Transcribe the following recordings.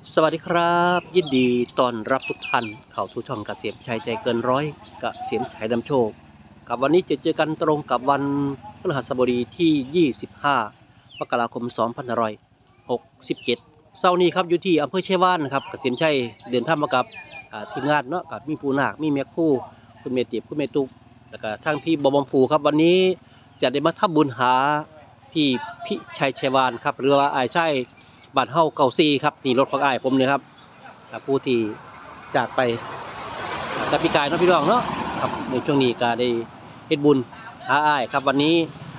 สวัสดีครับยินดีต้อนรับทุกท่านเข้าสู่ช่องเกษมชัยใจเกินร้อยเกษมชัยนำโชคกับวันนี้จะเจอกันตรงกับวันพฤหัสบดีที่25มกราคม2567เช้านี้ครับอยู่ที่อำเภอเชยวานนะครับเกษมชัยเดินทางมากับทีมงานเนาะกับมีปูนาคมีแม่คู่คุณเมติบคุณเมตุกแล้วก็ทางพี่บอมฟูครับวันนี้จะได้มาทำบุญหาพี่พิชัยชัยวานครับหรือว่าไอ้ใช่บ้านเฮาเก่าซีครับนี่รถของอ้ายผมเนี่ยครับผู้ที่จากไปกับพี่กายเนาะพี่น้องเนาะครับในช่วงนี้ก็ได้เฮ็ดบุญหาอ้ายครับวันนี้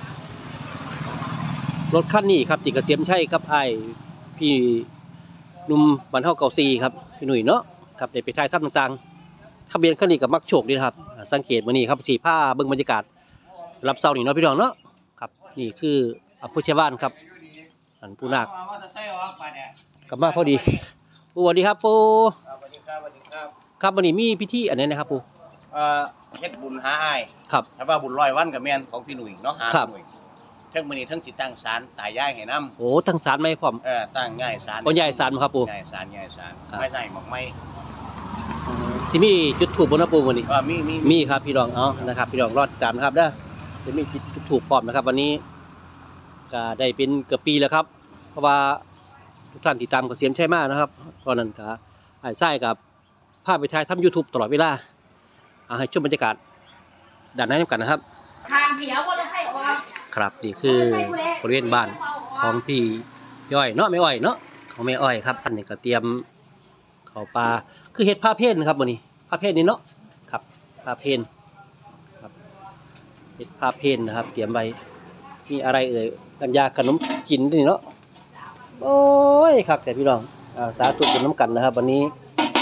รถคันนี้ครับจิกเกษมชัยครับอ้ายพี่หนุ่มบ้านเฮาเก่าซีครับพี่หนุ่ยเนาะครับได้ไปถ่ายทำต่างๆทะเบียนคันนี้กับมักโชคดีครับสังเกตมื้อนี้ครับสีผ้าเบิ่งบรรยากาศรับเช้านี่เนาะพี่น้องเนาะครับนี่คืออำเภอเชยวานครับอันผู้นาคกลับมาพอดีปู่สวัสดีครับปู่สวัสดีครับสวัสดีครับครับวันนี้มีพิธีอันนี้นะครับปู่เฮ็ดบุญหาอ้ายครับถ้าว่าบุญ100 วันกับแม่นของพี่หนุ่ยเนาะหาหนุ่ยทั้งมื้อนี้ทั้งสิตั้งศาลตายายให้นำโอ้ตั้งศาลไหมพร้อมตั้งง่ายศาลบ่ใหญ่ศาลบ่ครับปู่ง่ายศาลไม่ใช่หมอกไม้สิมีจุดธูปบ่นะปู่วันนี้มีครับพี่น้องเอานะครับพี่น้องรอดตามนะครับเด้อจะมีจุดธูปพร้อมนะครับวันนี้ก็ได้เป็นเกือบปีแล้วครับเพราะว่าทุกท่านติดตามเกษมชัยมากนะครับตอนนั้นก็ไอ้ไส้กับภาพไปถ่ายทำ YouTube ตลอดเวลาให้ชมบรรยากาศด้านในกันนะครับครับนี่คือบริเวณบ้านของพี่ย่อยเนาะแม่อ้อยเนาะของแม่อ้อยครับอันนี้ก็เตรียมข้าวปลาคือเห็ดผ้าเพนครับวันนี้ผ้าเพนนี่เนาะครับผ้าเพนครับเห็ดผ้าเพนนะครับเตรียมไว้มีอะไรเอ่ยกันยาขนมกินนี่เนาะโอ้ยครับแต่พี่น้องสาธุบุญน้ำกันนะครับวันนี้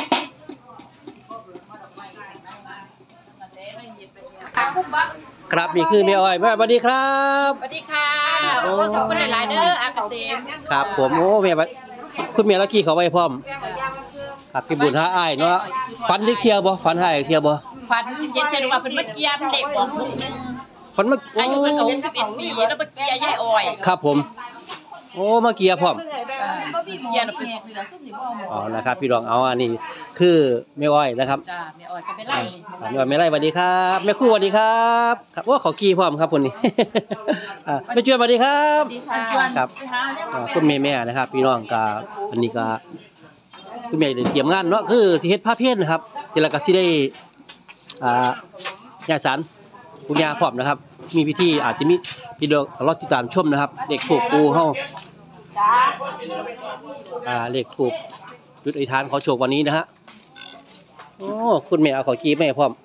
ครับนี่คือแม่อ้อยแม่สวัสดีครับสวัสดีค่ะขอบคุณหลายๆเด้ออาเกษมครับผมโอ้แม่คุณแม่ละกี้เขาไว้พร้อมครับพี่บุญหาอ้ายเนาะฝันได้เที่ยวบ่ฝันหายเที่ยวบ่ฝันเย็นเช่นว่าเป็นมะเกียมเด็กบอกลูกนึงฝันมาอายุมันก็61 ปีแล้วมะเกียยายอ้อยครับผมโอ้มาเกียพร้อมเกียเป็นอ๋อนะครับพี่รองเอาอันนี้คือแม่อ้อยนะครับจ้าแม่อ้อยก็ไม่ไล่แม่อ้อยไม่ไล่สวัสดีครับแม่คู่สวัสดีครับครับว่าเขากีพร้อมครับคนนี้แม่ช่วยสวัสดีครับครับคุณแม่นะครับพี่น้องกับอันนี้ก็คุณแม่ได้เตรียมงานเนาะคือสิเฮ็ดผ้าเพชรนะครับเจริญก็สิได้ญาติสารปุญญาพร้อมนะครับมีพิธีอาจจะมีพี่น้องรอติดตามชมนะครับเด็กถูกปูเฮาเลขถูกจุดอธิษฐานขอโชควันนี้นะฮะโอ้คุณแม่เอาขอจีแม่พร้อม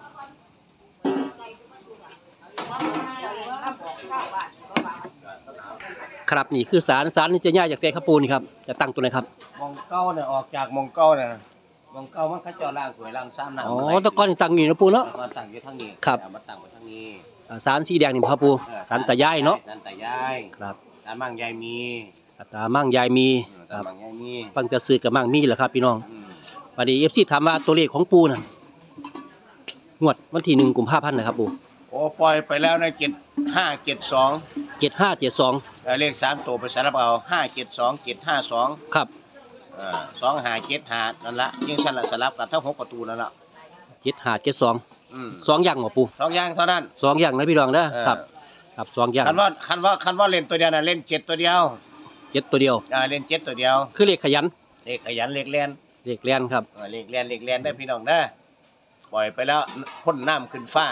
ครับนี่คือศาลนี่จะย่าจากเสกขปูนี่ครับจะตั้งตัวไหนครับมองเก้าเนี่ยออกจากมองเก้าเนี่ยมองเก้ามันเขาจะล่างสวยล่างซ้ำหนักอ๋อตะกอนตั้งอยู่นะปูเนาะตั้งอยู่ทางนี้ครับมาตั้งไว้ทางนี้ศาลสีแดงนี่ครับปูศาลตายายเนาะศาลตายายครับศาลมั่งยายมีตามั่งยายมีครับฟังจะซื้อกับมั่งมีแหละครับพี่น้องวันนี้FCถามว่าตัวเลขของปูน่ะงวดวันที่1 กุมภาพันธ์นะครับปูโอ้ปล่อยไปแล้วนะ7572เลข3ตัวไปสลับเอา572 ครับ 2575นั่นละยิ่งสั่นละสลับกับทั้ง6ประตูนั่นละ 7572 2อย่างหมอปู 2อย่างเท่านั้น 2อย่างนะพี่น้องนะครับครับ2อย่างคันว่าเล่นตัวเดียวน่ะเล่น7ตัวเดียว 7ตัวเดียวเล่น7ตัวเดียวคือเลขขยันเลขแล่นครับเลขแล่นได้พี่น้องเด้อปล่อยไปแล้วพ่นน้ำขึ้นฟ้า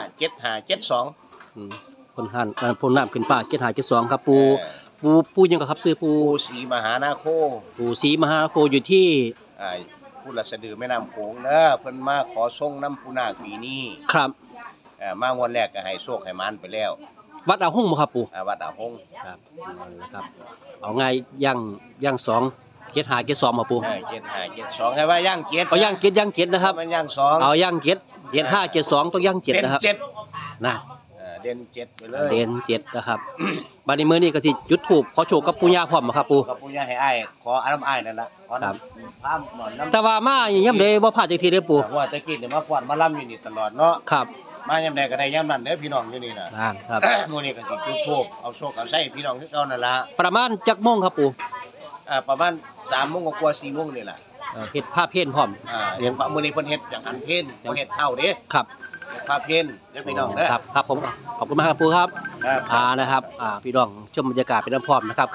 7572 พ่นน้ำขึ้นฟ้า7572ครับปูยังก็ครับซื้อปูศรีมหานาโคปูศรีมหาโคอยู่ที่ผู้ละสะดือแม่น้ำโขงเด้อเพิ่นมาขอส่งน้ำปูนาคปีนี้ครับมางวดแรกก็ให้โชคให้มันไปแล้ววัดอาหงบ่ครับปูวัดอาหงครับนะครับเอาไงย่าง7572มาปู 7572ให้ว่าย่าง7 เอาย่าง7นะครับมันย่าง2 เอาย่าง7572ต้องย่าง7นะครับนะเด่น7ไปเลยเด่น7นะครับบัดนี้มื้อนี้ก็สิจุดธูปขอโชคกับปู่ย่าพร้อมบ่ครับปู่กับปู่ย่าให้อ้ายขออารมณ์อ้ายนั่นล่ะขอครับแต่ว่ามาย่ำใดบ่พลาดจักทีเด้อปู่ว่าตะกี้นี่มาฟ้อนมาล่ำอยู่นี่ตลอดเนาะครับมาย่ำใดก็ได้ย่ำนั้นเด้อพี่น้องอยู่นี่น่ะครับมื้อนี้ก็สิจุดธูปเอาโชคเอาชัยพี่น้องคือเก่านั่นล่ะประมาณจักโมงครับปู่ประมาณ3 โมงกว่า4 โมงนี่ล่ะเฮ็ดผ้าเพ้นพร้อมเห็นพระมื้อนี้เพิ่นเฮ็ดอย่างอันเพ้นบ่เฮ็ดเช่าเด้ครับพระเพ้นเด้อพี่น้องเด้อครับผมขอบคุณมากครับปูครับครับนะครับพี่น้องชมบรรยากาศเป็นน้ำพร้อมนะครับ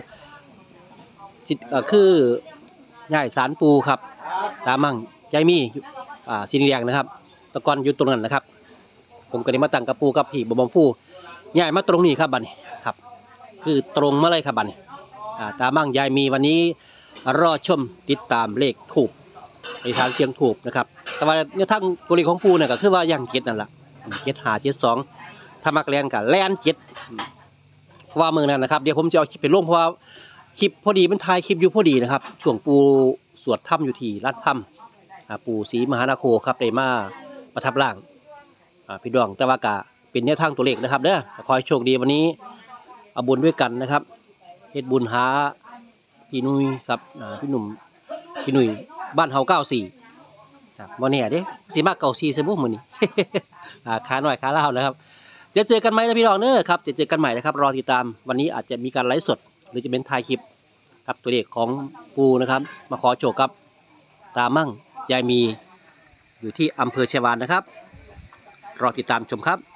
คือง่ายสารปูครับตามั่งยายมีสีแดงนะครับตะกอนอยู่ตรงนั้นนะครับผมก็ได้มาตั้งกับปูกับพี่บอมฟูง่ายมาตรงนี้ครับบัดนี้ครับคือตรงมาเลยครับบัดนี้ตามั่งยายมีวันนี้รอชมติดตามเลขถูกในทางเชียงถูกนะครับแต่ว่าเนี่ยทั้งตัวเลขของปูเนี่ยก็คือว่ายังเจ็ดนั่นแหละ7-5-7-2ถ้ามักแลนกับแลน7เพราะว่าเมืองนั้นนะครับเดี๋ยวผมจะเอาคลิปไปลงเพราะว่าคลิปพอดีมันถ่ายคลิปอยู่พอดีนะครับช่วงปูสวดถ้ำอยู่ที่ลาดถ้ำปู่ศรีมหานาโคครับได้มาประทับร่างพี่ดวงแต่ว่ากะเป็นแนวทางตัวเลขนะครับเด้อขอให้โชคดีวันนี้เอาบุญด้วยกันนะครับเฮ็ดบุญหาพี่นุ้ยครับพี่หนุ่มพี่หนุ่ยบ้านเฮา94ครับวันนี้เด้สิมา94ซะบ่มื้อนี้ ขาหน่อยขาเล่านะครับจะเจอกันไหมนะพี่น้องเด้อครับจะเจอกันใหม่นะครับรอติดตามวันนี้อาจจะมีการไลฟ์สดหรือจะเป็นถ่ายคลิปครับตัวเลขของปูนะครับมาขอโชคกับตามั่งยายมีอยู่ที่อำเภอชัยวานนะครับรอติดตามชมครับ